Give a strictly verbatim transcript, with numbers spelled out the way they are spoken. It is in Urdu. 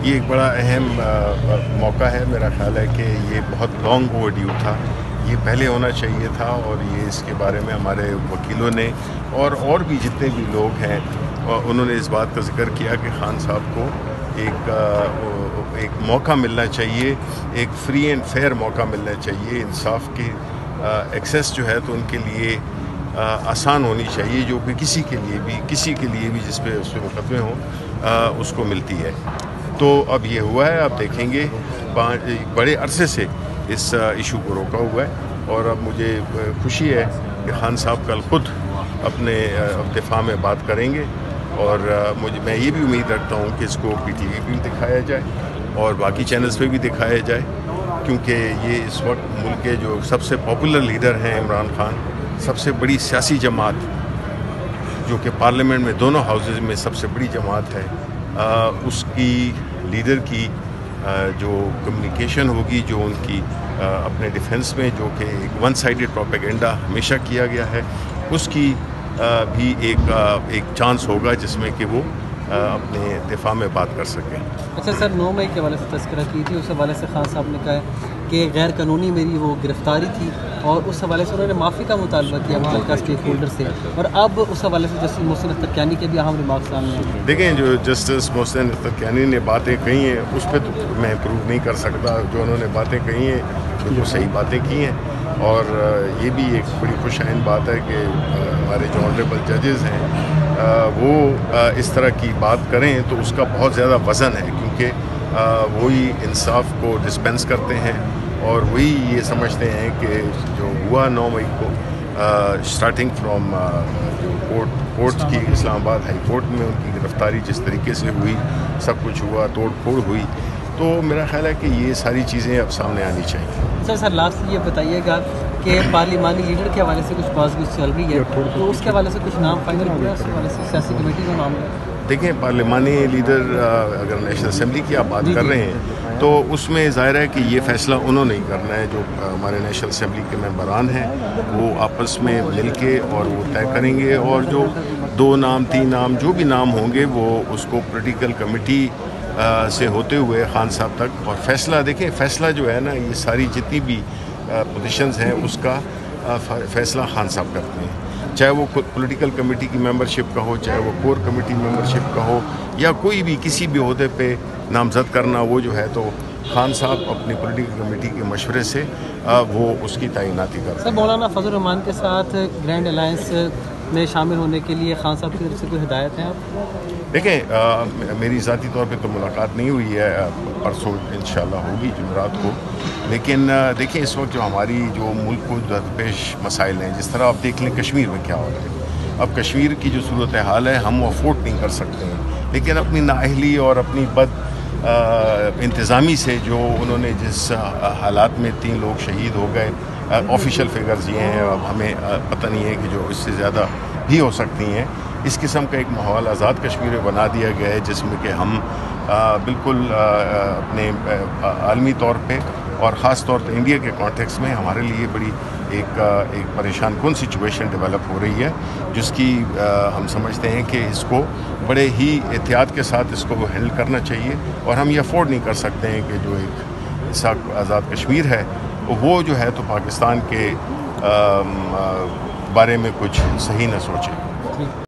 یہ ایک بڑا اہم موقع ہے. میرا خیال ہے کہ یہ بہت لانگ اوور ڈیو تھا. یہ پہلے ہونا چاہیے تھا اور یہ اس کے بارے میں ہمارے وکیلوں نے اور اور بھی جتنے بھی لوگ ہیں انہوں نے اس بات کا ذکر کیا کہ خان صاحب کو ایک ایک موقع ملنا چاہیے, ایک فری اینڈ فیئر موقع ملنا چاہیے. انصاف کی ایکسیس جو ہے تو ان کے لیے آسان ہونی چاہیے, جو کہ کسی کے لیے بھی کسی کے لیے بھی جس پہ اس پہ مقدمے ہوں اس کو ملتی ہے. تو اب یہ ہوا ہے, آپ دیکھیں گے بڑے عرصے سے اس ایشو کو روکا ہوا ہے اور اب مجھے خوشی ہے کہ خان صاحب کل خود اپنے دفاع میں بات کریں گے اور مجھے میں یہ بھی امید رکھتا ہوں کہ اس کو پی ٹی وی پہ بھی دکھایا جائے اور باقی چینلز پہ بھی دکھایا جائے, کیونکہ یہ اس وقت ملک کے جو سب سے پاپولر لیڈر ہیں عمران خان, سب سے بڑی سیاسی جماعت جو کہ پارلیمنٹ میں دونوں ہاؤسز میں سب سے بڑی جماعت ہے, اس کی لیڈر کی جو کمیونیکیشن ہوگی, جو ان کی اپنے ڈیفنس میں جو کہ ایک ون سائیڈڈ پروپیگنڈا ہمیشہ کیا گیا ہے, اس کی بھی ایک ایک چانس ہوگا جس میں کہ وہ اپنے دفاع میں بات کر سکیں. اچھا سر, نو مئی کے حوالے سے تذکرہ کی تھی, اس حوالے سے خان صاحب نے کہا ہے کہ غیر قانونی میری وہ گرفتاری تھی اور اس حوالے سے انہوں نے معافی کا مطالبہ کیا متعلقہ اسٹیک ہولڈر سے, اور اب اس حوالے سے جسٹس محسن اخترکیانی کے بھی اہم ریمارکس سامنے ہیں. دیکھیں, جو جسٹس محسن اخترکیانی نے باتیں کہی ہیں اس پہ تو میں پروو نہیں کر سکتا. جو انہوں نے باتیں کہی ہیں بالکل صحیح باتیں کی ہیں اور یہ بھی ایک بڑی خوش آئند بات ہے کہ ہمارے جو آنریبل ججز ہیں وہ اس طرح کی بات کریں تو اس کا بہت زیادہ وزن ہے, کیونکہ وہی انصاف کو ڈسپینس کرتے ہیں اور وہی یہ سمجھتے ہیں کہ جو ہوا نو مئی کو اسٹارٹنگ فرام جو کورٹ کورٹ کی اسلام آباد ہائی کورٹ میں ان کی گرفتاری جس طریقے سے ہوئی, سب کچھ ہوا, توڑ پھوڑ ہوئی, تو میرا خیال ہے کہ یہ ساری چیزیں اب سامنے آنی چاہیے. سر سر لاسٹ یہ بتائیے گا کہ پارلیمانی لیڈر کے حوالے سے کچھ بات چیت چل رہی ہے, تو اس کے حوالے سے کچھ نام فائنل ہوا ہے, اس کے حوالے سے سیاسی کمیٹی کا نام ہے. دیکھیں, پارلیمانی لیڈر اگر نیشنل اسمبلی کی آپ بات کر رہے ہیں تو اس میں ظاہر ہے کہ یہ فیصلہ انہوں نے ہی کرنا ہے. جو ہمارے نیشنل اسمبلی کے ممبران ہیں وہ آپس میں مل کے اور وہ طے کریں گے, اور جو دو نام تین نام جو بھی نام ہوں گے وہ اس کو پولیٹیکل کمیٹی سے ہوتے ہوئے خان صاحب تک, اور فیصلہ دیکھیں فیصلہ جو ہے نا یہ ساری جتنی بھی پوزیشنز ہیں اس کا فیصلہ خان صاحب کرتے ہیں, چاہے وہ پولیٹیکل کمیٹی کی ممبرشپ کا ہو, چاہے وہ کور کمیٹی ممبرشپ کا ہو, یا کوئی بھی کسی بھی عہدے پہ نامزد کرنا, وہ جو ہے تو خان صاحب اپنی پولیٹیکل کمیٹی کے مشورے سے وہ اس کی تعیناتی کرتے ہیں. سر, مولانا فضل الرحمان کے ساتھ گرینڈ الائنس میں شامل ہونے کے لیے خان صاحب کی طرف سے کوئی ہدایت ہیں آپ؟ دیکھیں, میری ذاتی طور پہ تو ملاقات نہیں ہوئی ہے, پرسوں انشاءاللہ ہوگی جمعرات کو, لیکن دیکھیں اس وقت جو ہماری جو ملک کو درپیش مسائل ہیں, جس طرح آپ دیکھ لیں کشمیر میں کیا ہو رہا ہے. اب کشمیر کی جو صورتحال ہے ہم افورڈ نہیں کر سکتے ہیں, لیکن اپنی نااہلی اور اپنی بد انتظامی سے جو انہوں نے جس حالات میں تین لوگ شہید ہو گئے, آفیشیل فگرز یہ ہیں, اب ہمیں پتہ نہیں ہے کہ جو اس سے زیادہ بھی ہو سکتی ہیں. اس قسم کا ایک ماحول آزاد کشمیر میں بنا دیا گیا ہے جس میں کہ ہم بالکل اپنے عالمی طور پہ اور خاص طور پہ انڈیا کے کانٹیکس میں ہمارے لیے بڑی ایک ایک پریشان کن سچویشن ڈیولپ ہو رہی ہے, جس کی ہم سمجھتے ہیں کہ اس کو بڑے ہی احتیاط کے ساتھ اس کو ہینڈل کرنا چاہیے, اور ہم یہ افورڈ نہیں کر سکتے ہیں کہ جو ایک ایسا آزاد کشمیر ہے وہ جو ہے تو پاکستان کے بارے میں کچھ صحیح نہ سوچے.